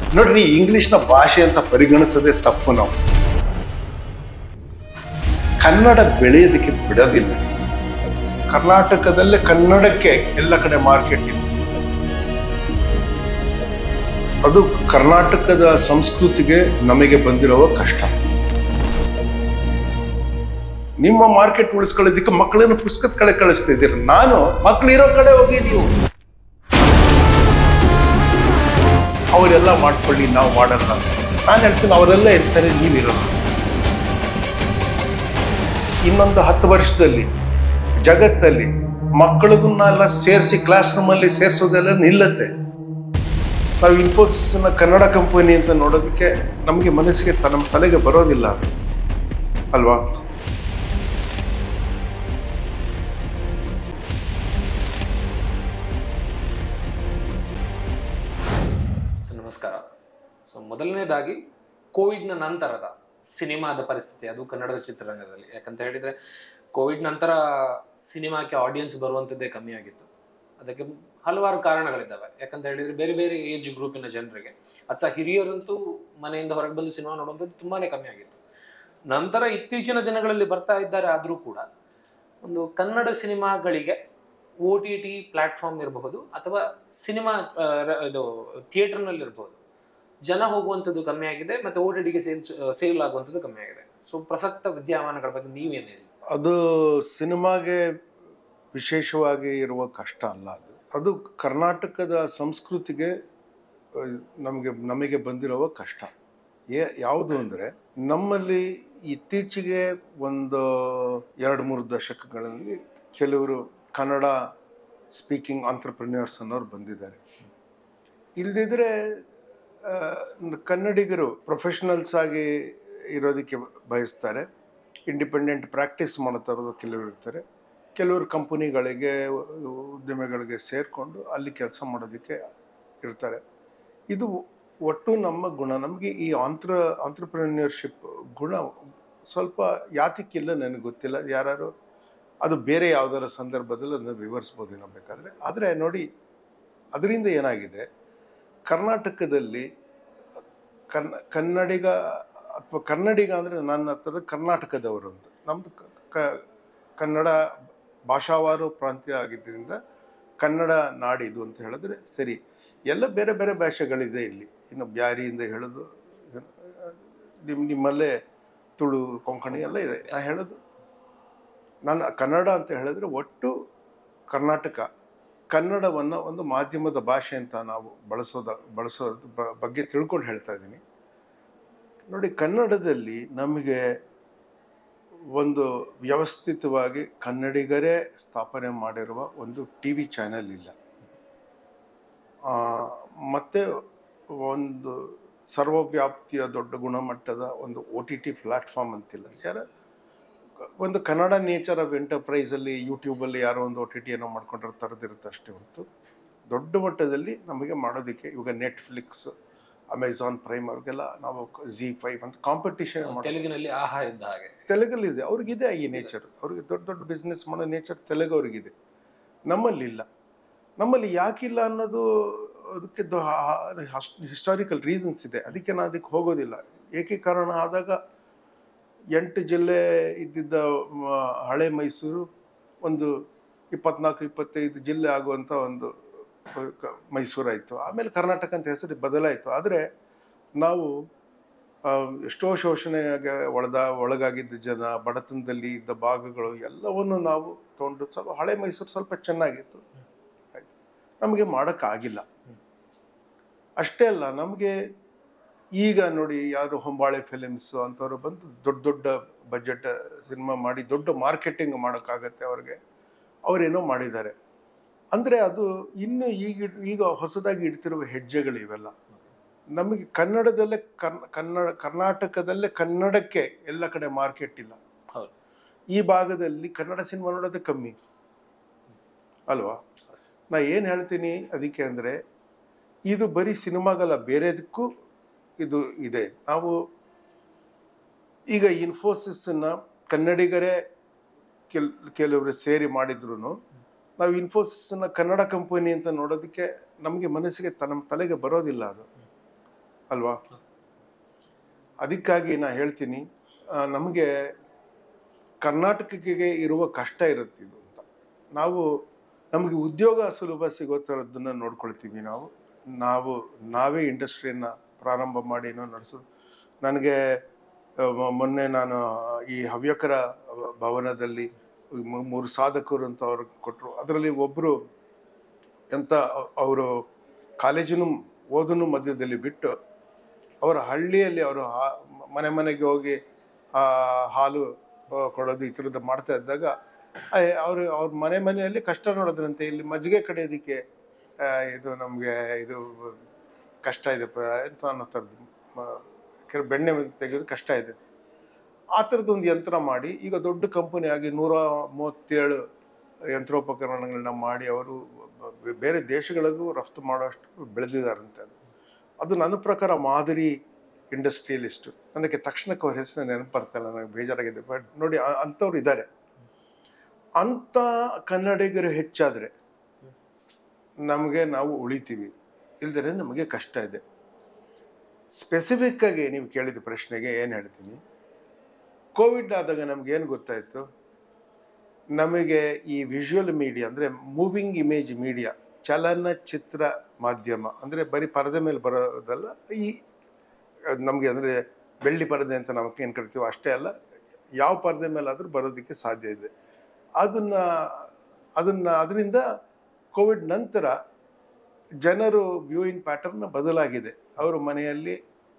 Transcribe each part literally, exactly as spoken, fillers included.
ನೋಡ್ರಿ, ಇಂಗ್ಲಿಷ್ನ ಭಾಷೆ ಅಂತ ಪರಿಗಣಿಸೋದೇ ತಪ್ಪು. ನಾವು ಕನ್ನಡ ಬೆಳೆಯೋದಕ್ಕೆ ಬಿಡೋದಿಲ್ಲ. ಕರ್ನಾಟಕದಲ್ಲೇ ಕನ್ನಡಕ್ಕೆ ಎಲ್ಲ ಕಡೆ ಮಾರ್ಕೆಟ್ ಇದೆ. ಅದು ಕರ್ನಾಟಕದ ಸಂಸ್ಕೃತಿಗೆ ನಮಗೆ ಬಂದಿರುವ ಕಷ್ಟ. ನಿಮ್ಮ ಮಾರ್ಕೆಟ್ ಉಳಿಸ್ಕೊಳ್ಳೋದಕ್ಕೆ ಮಕ್ಕಳನ್ನು ಪುಸ್ತಕದ ಕಡೆ ಕಳಿಸ್ತಾ ಇದ್ದೀರಿ. ನಾನು ಮಕ್ಕಳಿರೋ ಕಡೆ ಹೋಗಿ ನೀವು ಅವರೆಲ್ಲ ಮಾಡ್ಕೊಳ್ಳಿ, ನಾವು ಮಾಡಲ್ಲ. ನಾನು ಹೇಳ್ತೀನಿ, ಅವರೆಲ್ಲ ಇರ್ತಾರೆ, ನೀವಿರೋದು. ಇನ್ನೊಂದು ಹತ್ತು ವರ್ಷದಲ್ಲಿ ಜಗತ್ತಲ್ಲಿ ಮಕ್ಕಳಿಗನ್ನೆಲ್ಲ ಸೇರಿಸಿ ಕ್ಲಾಸ್ ರೂಮಲ್ಲಿ ಸೇರಿಸೋದೆಲ್ಲ ನಿಲ್ಲತ್ತೆ. ನಾವು ಇನ್ಫೋಸಿಸ್ನ ಕನ್ನಡ ಕಂಪನಿ ಅಂತ ನೋಡೋದಕ್ಕೆ ನಮಗೆ ಮನಸ್ಸಿಗೆ ನಮ್ಮ ತಲೆಗೆ ಬರೋದಿಲ್ಲ ಅಲ್ವಾ? ನಮಸ್ಕಾರ. ಸೊ ಮೊದಲನೇದಾಗಿ ಕೋವಿಡ್ನ ನಂತರದ ಸಿನಿಮಾದ ಪರಿಸ್ಥಿತಿ, ಅದು ಕನ್ನಡದ ಚಿತ್ರರಂಗದಲ್ಲಿ. ಯಾಕಂತ ಹೇಳಿದ್ರೆ ಕೋವಿಡ್ ನಂತರ ಸಿನಿಮಾಕ್ಕೆ ಆಡಿಯನ್ಸ್ ಬರುವಂಥದ್ದೇ ಕಮ್ಮಿ ಆಗಿತ್ತು. ಅದಕ್ಕೆ ಹಲವಾರು ಕಾರಣಗಳಿದ್ದಾವೆ. ಯಾಕಂತ ಹೇಳಿದ್ರೆ ಬೇರೆ ಬೇರೆ ಏಜ್ ಗ್ರೂಪಿನ ಜನರಿಗೆ, ಅಥವಾ ಹಿರಿಯರಂತೂ ಮನೆಯಿಂದ ಹೊರಗೆ ಬಂದು ಸಿನಿಮಾ ನೋಡುವಂಥದ್ದು ತುಂಬಾನೇ ಕಮ್ಮಿ ಆಗಿತ್ತು. ನಂತರ ಇತ್ತೀಚಿನ ದಿನಗಳಲ್ಲಿ ಬರ್ತಾ ಇದ್ದಾರೆ. ಆದರೂ ಕೂಡ ಒಂದು ಕನ್ನಡ ಸಿನಿಮಾಗಳಿಗೆ ಓ ಟಿ ಟಿ ಪ್ಲಾಟ್ಫಾರ್ಮ್ ಇರಬಹುದು ಅಥವಾ ಸಿನಿಮಾ ಇದು ಥಿಯೇಟರ್ನಲ್ಲಿ ಇರಬಹುದು, ಜನ ಹೋಗುವಂಥದ್ದು ಕಮ್ಮಿ ಆಗಿದೆ, ಮತ್ತೆ ಓ ಟಿ ಟಿಗೆ ಸೇಲ್ಸ್ ಸೇಲ್ ಆಗುವಂಥದ್ದು ಕಮ್ಮಿ ಆಗಿದೆ. ಸೊ ಪ್ರಸಕ್ತ ವಿದ್ಯಮಾನಗಳ ಬಗ್ಗೆ ನೀವೇನು ಹೇಳಿ? ಅದು ಸಿನಿಮಾಗೆ ವಿಶೇಷವಾಗಿ ಇರುವ ಕಷ್ಟ ಅಲ್ಲ. ಅದು ಅದು ಕರ್ನಾಟಕದ ಸಂಸ್ಕೃತಿಗೆ ನಮಗೆ ನಮಗೆ ಬಂದಿರುವ ಕಷ್ಟ. ಏ ಯಾವುದು ಅಂದರೆ, ನಮ್ಮಲ್ಲಿ ಇತ್ತೀಚೆಗೆ ಒಂದು ಎರಡು ಮೂರು ದಶಕಗಳಲ್ಲಿ ಕೆಲವರು ಕನ್ನಡ ಸ್ಪೀಕಿಂಗ್ ಆಂಟ್ರಪ್ರಿನ್ಯೂರ್ಸ್ ಅನ್ನೋರು ಬಂದಿದ್ದಾರೆ. ಇಲ್ಲದಿದ್ದರೆ ಕನ್ನಡಿಗರು ಪ್ರೊಫೆಷನಲ್ಸ್ ಆಗಿ ಇರೋದಕ್ಕೆ ಬಯಸ್ತಾರೆ. ಇಂಡಿಪೆಂಡೆಂಟ್ ಪ್ರಾಕ್ಟೀಸ್ ಮಾಡ್ತಾ ಇರೋದು ಕೆಲವರು ಇರ್ತಾರೆ. ಕೆಲವರು ಕಂಪನಿಗಳಿಗೆ, ಉದ್ಯಮಿಗಳಿಗೆ ಸೇರಿಕೊಂಡು ಅಲ್ಲಿ ಕೆಲಸ ಮಾಡೋದಕ್ಕೆ ಇರ್ತಾರೆ. ಇದು ಒಟ್ಟು ನಮ್ಮ ಗುಣ. ನಮಗೆ ಈ ಆಂಟ್ರ ಆಂಟ್ರಪ್ರಿನ್ಯೂರ್ಶಿಪ್ ಗುಣ ಸ್ವಲ್ಪ ಯಾತಕ್ಕಿಲ್ಲ ನನಗೆ ಗೊತ್ತಿಲ್ಲ. ಯಾರು ಅದು ಬೇರೆ ಯಾವುದರ ಸಂದರ್ಭದಲ್ಲಿ ಅದನ್ನು ವಿವರಿಸ್ಬೋದು ಏನೋ ಬೇಕಾದರೆ. ಆದರೆ ನೋಡಿ, ಅದರಿಂದ ಏನಾಗಿದೆ, ಕರ್ನಾಟಕದಲ್ಲಿ ಕನ್ನ ಕನ್ನಡಿಗ ಅಥವಾ ಕನ್ನಡಿಗ ಅಂದರೆ ನನ್ನ ಹತ್ರ ಕರ್ನಾಟಕದವರು ಅಂತ. ನಮ್ಮದು ಕ ಕನ್ನಡ ಭಾಷಾವಾರು ಪ್ರಾಂತ್ಯ ಆಗಿದ್ದರಿಂದ ಕನ್ನಡ ನಾಡಿದು ಅಂತ ಹೇಳಿದ್ರೆ ಸರಿ. ಎಲ್ಲ ಬೇರೆ ಬೇರೆ ಭಾಷೆಗಳಿದೆ ಇಲ್ಲಿ. ಇನ್ನು ಬ್ಯಾರಿಯಿಂದ ಹೇಳೋದು, ನಿಮ್ಮ ನಿಮ್ಮಲ್ಲೇ ತುಳು, ಕೊಂಕಣಿ ಎಲ್ಲ ಇದೆ. ನಾ ಹೇಳೋದು, ನಾನು ಕನ್ನಡ ಅಂತ ಹೇಳಿದ್ರೆ ಒಟ್ಟು ಕರ್ನಾಟಕ ಕನ್ನಡವನ್ನು ಒಂದು ಮಾಧ್ಯಮದ ಭಾಷೆ ಅಂತ ನಾವು ಬಳಸೋದ ಬಳಸೋದ್ರ ಬಗ್ಗೆ ತಿಳ್ಕೊಂಡು ಹೇಳ್ತಾ ಇದ್ದೀನಿ. ನೋಡಿ, ಕನ್ನಡದಲ್ಲಿ ನಮಗೆ ಒಂದು ವ್ಯವಸ್ಥಿತವಾಗಿ ಕನ್ನಡಿಗರೇ ಸ್ಥಾಪನೆ ಮಾಡಿರುವ ಒಂದು ಟಿ ವಿ ಚಾನೆಲ್ ಇಲ್ಲ. ಮತ್ತು ಒಂದು ಸರ್ವವ್ಯಾಪ್ತಿಯ ದೊಡ್ಡ ಗುಣಮಟ್ಟದ ಒಂದು ಒ ಟಿ ಟಿ ಪ್ಲ್ಯಾಟ್ಫಾರ್ಮ್ ಅಂತಿಲ್ಲ. ಯಾರ ಒಂದು ಕನ್ನಡ ನೇಚರ್ ಆಫ್ ಎಂಟರ್ಪ್ರೈಸಲ್ಲಿ ಯೂಟ್ಯೂಬಲ್ಲಿ ಯಾರೋ ಒಂದು ಒ ಟಿ ಟಿ ಏನೋ ಮಾಡ್ಕೊಂಡ್ರೆ ತರದಿರುತ್ತೆ ಅಷ್ಟೇ ಹೊರತು ದೊಡ್ಡ ಮಟ್ಟದಲ್ಲಿ ನಮಗೆ ಮಾಡೋದಕ್ಕೆ ಇವಾಗ ನೆಟ್ಫ್ಲಿಕ್ಸ್, ಅಮೆಝಾನ್ ಪ್ರೈಮ್ ಅವ್ರಿಗೆಲ್ಲ ನಾವು ಜಿ ಫೈವ್ ಅಂತ ಕಾಂಪಿಟಿಷನ್ ತೆಲುಗಿನಲ್ಲಿ ಆಹಾ ಇದ್ದ ಹಾಗೆ ತೆಲುಗಲ್ಲಿದೆ. ಅವ್ರಿಗಿದೆ ಈ ನೇಚರ್. ಅವ್ರಿಗೆ ದೊಡ್ಡ ದೊಡ್ಡ ಬಿಸ್ನೆಸ್ ಮಾಡೋ ನೇಚರ್ ತೆಲುಗು ಅವ್ರಿಗಿದೆ, ನಮ್ಮಲ್ಲಿಲ್ಲ. ನಮ್ಮಲ್ಲಿ ಯಾಕಿಲ್ಲ ಅನ್ನೋದು ಅದಕ್ಕೆ ಹಿಸ್ಟಾರಿಕಲ್ ರೀಸನ್ಸ್ ಇದೆ. ಅದಕ್ಕೆ ನಾನು ಅದಕ್ಕೆ ಹೋಗೋದಿಲ್ಲ. ಏಕೀಕರಣ ಆದಾಗ ಎಂಟು ಜಿಲ್ಲೆ ಇದ್ದಿದ್ದ ಹಳೆ ಮೈಸೂರು ಒಂದು ಇಪ್ಪತ್ನಾಲ್ಕು ಇಪ್ಪತ್ತೈದು ಜಿಲ್ಲೆ ಆಗುವಂಥ ಒಂದು ಮೈಸೂರಾಯಿತು. ಆಮೇಲೆ ಕರ್ನಾಟಕ ಅಂತ ಹೆಸರು ಬದಲಾಯಿತು. ಆದರೆ ನಾವು ಎಷ್ಟೋ ಶೋಷಣೆಗೆ ಒಳದ ಒಳಗಾಗಿದ್ದ ಜನ, ಬಡತನದಲ್ಲಿ ಇದ್ದ ಭಾಗಗಳು ಎಲ್ಲವನ್ನು ನಾವು ತೊಗೊಂಡು ಸ್ವಲ್ಪ ಹಳೆ ಮೈಸೂರು ಸ್ವಲ್ಪ ಚೆನ್ನಾಗಿತ್ತು. ಆಯಿತು, ನಮಗೆ ಮಾಡೋಕ್ಕಾಗಿಲ್ಲ. ಅಷ್ಟೇ ಅಲ್ಲ, ನಮಗೆ ಈಗ ನೋಡಿ, ಯಾರು ಹೊಂಬಾಳೆ ಫಿಲಿಮ್ಸು ಅಂಥವ್ರು ಬಂದು ದೊಡ್ಡ ದೊಡ್ಡ ಬಜೆಟ್ ಸಿನಿಮಾ ಮಾಡಿ ದೊಡ್ಡ ಮಾರ್ಕೆಟಿಂಗ್ ಮಾಡೋಕ್ಕಾಗತ್ತೆ ಅವ್ರಿಗೆ. ಅವರೇನೋ ಮಾಡಿದ್ದಾರೆ ಅಂದರೆ ಅದು ಇನ್ನು ಈಗ ಈಗ ಹೊಸದಾಗಿ ಇಡ್ತಿರುವ ಹೆಜ್ಜೆಗಳು ಇವೆಲ್ಲ. ನಮಗೆ ಕನ್ನಡದಲ್ಲೇ ಕರ್ನ ಕನ್ನಡ ಕರ್ನಾಟಕದಲ್ಲೇ ಕನ್ನಡಕ್ಕೆ ಎಲ್ಲ ಕಡೆ ಮಾರ್ಕೆಟ್ ಇಲ್ಲ. ಈ ಭಾಗದಲ್ಲಿ ಕನ್ನಡ ಸಿನಿಮಾ ನೋಡೋದು ಕಮ್ಮಿ ಅಲ್ವಾ? ನಾ ಏನು ಹೇಳ್ತೀನಿ ಅದಕ್ಕೆ ಅಂದರೆ, ಇದು ಬರೀ ಸಿನಿಮಾಗಲ್ಲ, ಬೇರೆದಕ್ಕೂ ಇದು ಇದೆ. ನಾವು ಈಗ ಇನ್ಫೋಸಿಸನ್ನು ಕನ್ನಡಿಗರೇ ಕೆಲ್ ಕೆಲವರು ಸೇರಿ ಮಾಡಿದ್ರು ನಾವು ಇನ್ಫೋಸಿಸನ್ನು ಕನ್ನಡ ಕಂಪನಿ ಅಂತ ನೋಡೋದಕ್ಕೆ ನಮಗೆ ಮನಸ್ಸಿಗೆ ತ ನಮ್ಮ ತಲೆಗೆ ಬರೋದಿಲ್ಲ. ಅದು ಅಲ್ವಾ? ಅದಕ್ಕಾಗಿ ನಾ ಹೇಳ್ತೀನಿ, ನಮಗೆ ಕರ್ನಾಟಕಕ್ಕೆ ಇರುವ ಕಷ್ಟ ಇರುತ್ತೆ ಇದು ಅಂತ. ನಾವು ನಮಗೆ ಉದ್ಯೋಗ ಸುಲಭ ಸಿಗೋ ಥರದ್ದನ್ನು ನೋಡ್ಕೊಳ್ತೀವಿ. ನಾವು ನಾವು ನಾವೇ ಇಂಡಸ್ಟ್ರಿಯನ್ನು ಪ್ರಾರಂಭ ಮಾಡಿ ನಡೆಸೋದು. ನನಗೆ ಮೊನ್ನೆ ನಾನು ಈ ಹವ್ಯಕರ ಭವನದಲ್ಲಿ ಮೂರು ಸಾಧಕರು ಅಂತ ಅವ್ರು ಕೊಟ್ಟರು. ಅದರಲ್ಲಿ ಒಬ್ಬರು ಎಂಥ, ಅವರು ಕಾಲೇಜನ್ನು ಓದನ್ನು ಮಧ್ಯದಲ್ಲಿ ಬಿಟ್ಟು ಅವರ ಹಳ್ಳಿಯಲ್ಲಿ ಅವರು ಮನೆ ಮನೆಗೆ ಹೋಗಿ ಹಾಲು ಕೊಡೋದು ಈ ಥರದ್ದು ಮಾಡ್ತಾ ಇದ್ದಾಗ ಅವರು ಅವ್ರ ಮನೆ ಮನೆಯಲ್ಲಿ ಕಷ್ಟ ನೋಡೋದ್ರಂತೆ. ಇಲ್ಲಿ ಮಜ್ಜಿಗೆ ಕಡಿಯೋದಕ್ಕೆ ಇದು ನಮಗೆ ಇದು ಕಷ್ಟ ಇದೆ ಅಂತ ಅನ್ನೋ ಥರದ್ದು, ಯಾಕೆಂದ್ರೆ ಬೆಣ್ಣೆ ತೆಗೆಯೋದು ಕಷ್ಟ ಇದೆ. ಆ ಥರದ್ದು ಒಂದು ಯಂತ್ರ ಮಾಡಿ ಈಗ ದೊಡ್ಡ ಕಂಪನಿ ಆಗಿ ನೂರ ಮೂವತ್ತೇಳು ಯಂತ್ರೋಪಕರಣಗಳನ್ನ ಮಾಡಿ ಅವರು ಬೇರೆ ದೇಶಗಳಿಗೂ ರಫ್ತು ಮಾಡೋಷ್ಟು ಬೆಳೆದಿದ್ದಾರಂತೆ. ಅದು ಅದು ನನ್ನ ಪ್ರಕಾರ ಮಾದರಿ ಇಂಡಸ್ಟ್ರಿಯಲಿಸ್ಟು. ನನಗೆ ತಕ್ಷಣಕ್ಕೆ ಅವ್ರ ಹೆಸರು ನೆನಪು ಬರ್ತಾಯಿಲ್ಲ, ನನಗೆ ಬೇಜಾರಾಗಿದೆ. ಬಟ್ ನೋಡಿ, ಅಂಥವ್ರು ಇದ್ದಾರೆ. ಅಂಥ ಕನ್ನಡಿಗರು ಹೆಚ್ಚಾದರೆ ನಮಗೆ ನಾವು ಉಳಿತೀವಿ, ಇಲ್ದರೆ ನಮಗೆ ಕಷ್ಟ ಇದೆ. ಸ್ಪೆಸಿಫಿಕ್ಕಾಗಿ ನೀವು ಕೇಳಿದ ಪ್ರಶ್ನೆಗೆ ಏನು ಹೇಳ್ತೀನಿ, ಕೋವಿಡ್ ಆದಾಗ ನಮಗೇನು ಗೊತ್ತಾಯಿತು, ನಮಗೆ ಈ ವಿಜುವಲ್ ಮೀಡಿಯಾ ಅಂದರೆ ಮೂವಿಂಗ್ ಇಮೇಜ್ ಮೀಡಿಯಾ, ಚಲನಚಿತ್ರ ಮಾಧ್ಯಮ ಅಂದರೆ ಬರೀ ಪರದೆ ಮೇಲೆ ಬರೋದಲ್ಲ, ಈ ನಮಗೆ ಅಂದರೆ ಬೆಳ್ಳಿ ಪರದೆ ಅಂತ ನಾವು ಏನು ಕರಿತೀವೋ ಅಷ್ಟೇ ಅಲ್ಲ, ಯಾವ ಪರದೆ ಮೇಲಾದರೂ ಬರೋದಕ್ಕೆ ಸಾಧ್ಯ ಇದೆ. ಅದನ್ನು ಅದನ್ನು ಅದರಿಂದ ಕೋವಿಡ್ ನಂತರ ಜನರು ವ್ಯೂಯಿಂಗ್ ಪ್ಯಾಟರ್ನ್ ಬದಲಾಗಿದೆ. ಅವರು ಮನೆಯಲ್ಲಿ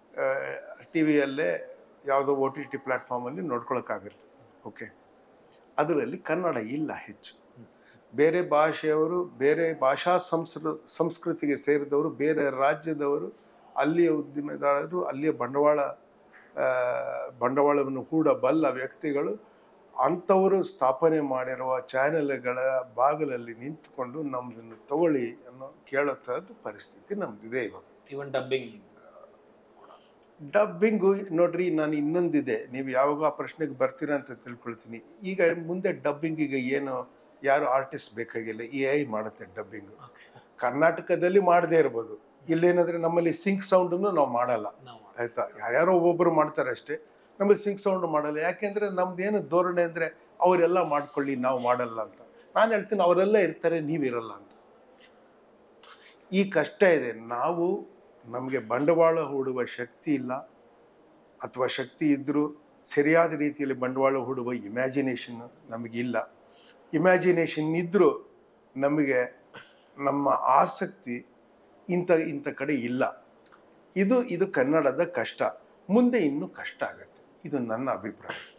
ಟಿ ವಿಯಲ್ಲೇ ಯಾವುದೋ ಒ ಟಿ ಟಿ ಪ್ಲ್ಯಾಟ್ಫಾರ್ಮಲ್ಲಿ ನೋಡ್ಕೊಳಕ್ಕಾಗಿರ್ತದೆ. ಓಕೆ, ಅದರಲ್ಲಿ ಕನ್ನಡ ಇಲ್ಲ ಹೆಚ್ಚು. ಬೇರೆ ಭಾಷೆಯವರು, ಬೇರೆ ಭಾಷಾ ಸಂಸ್ಕೃ ಸಂಸ್ಕೃತಿಗೆ ಸೇರಿದವರು, ಬೇರೆ ರಾಜ್ಯದವರು, ಅಲ್ಲಿಯ ಉದ್ದಿಮೆದಾರರು, ಅಲ್ಲಿಯ ಬಂಡವಾಳ ಬಂಡವಾಳವನ್ನು ಹೂಡಬಲ್ಲ ವ್ಯಕ್ತಿಗಳು ಅಂಥವರು ಸ್ಥಾಪನೆ ಮಾಡಿರುವ ಚಾನೆಲ್ಗಳ ಬಾಗಿಲಲ್ಲಿ ನಿಂತುಕೊಂಡು ನಮ್ಮದನ್ನು ತಗೊಳ್ಳಿ ಅನ್ನೋ ಕೇಳೋ ಥರದ್ದು ಪರಿಸ್ಥಿತಿ ನಮ್ದಿದೆ ಇವಾಗ. ಇವನ್ ಡಬ್ಬಿಂಗ್ ಡಬ್ಬಿಂಗು ನೋಡ್ರಿ, ನಾನು ಇನ್ನೊಂದಿದೆ, ನೀವು ಯಾವಾಗ ಆ ಪ್ರಶ್ನೆಗೆ ಬರ್ತೀರಾ ಅಂತ ತಿಳ್ಕೊಳ್ತೀನಿ. ಈಗ ಮುಂದೆ ಡಬ್ಬಿಂಗಿಗೆ ಏನು ಯಾರು ಆರ್ಟಿಸ್ಟ್ ಬೇಕಾಗಿಲ್ಲ, ಎ ಐ ಮಾಡುತ್ತೆ ಡಬ್ಬಿಂಗು. ಕರ್ನಾಟಕದಲ್ಲಿ ಮಾಡದೇ ಇರ್ಬೋದು, ಇಲ್ಲೇನಾದರೆ ನಮ್ಮಲ್ಲಿ ಸಿಂಕ್ ಸೌಂಡನ್ನು ನಾವು ಮಾಡಲ್ಲ, ಆಯಿತಾ? ಯಾರ್ಯಾರೋ ಒಬ್ಬೊಬ್ಬರು ಮಾಡ್ತಾರೆ ಅಷ್ಟೇ, ನಮ್ಮಲ್ಲಿ ಸಿಂಕ್ ಸೌಂಡ್ ಮಾಡಲ್ಲ. ಯಾಕೆಂದರೆ ನಮ್ದೇನು ಧೋರಣೆ ಅಂದರೆ ಅವರೆಲ್ಲ ಮಾಡ್ಕೊಳ್ಳಿ, ನಾವು ಮಾಡಲ್ಲ ಅಂತ. ನಾನು ಹೇಳ್ತೀನಿ, ಅವರೆಲ್ಲ ಇರ್ತಾರೆ, ನೀವಿರಲ್ಲ ಅಂತ. ಈ ಕಷ್ಟ ಇದೆ. ನಾವು ನಮಗೆ ಬಂಡವಾಳ ಹೂಡುವ ಶಕ್ತಿ ಇಲ್ಲ, ಅಥವಾ ಶಕ್ತಿ ಇದ್ದರೂ ಸರಿಯಾದ ರೀತಿಯಲ್ಲಿ ಬಂಡವಾಳ ಹೂಡುವ ಇಮ್ಯಾಜಿನೇಷನ್ ನಮಗಿಲ್ಲ. ಇಮ್ಯಾಜಿನೇಷನ್ ಇದ್ದರೂ ನಮಗೆ ನಮ್ಮ ಆಸಕ್ತಿ ಇಂಥ ಇಂಥ ಕಡೆ ಇಲ್ಲ. ಇದು ಇದು ಕನ್ನಡದ ಕಷ್ಟ. ಮುಂದೆ ಇನ್ನೂ ಕಷ್ಟ ಆಗುತ್ತೆ. ಇದು ನನ್ನ ಅಭಿಪ್ರಾಯ.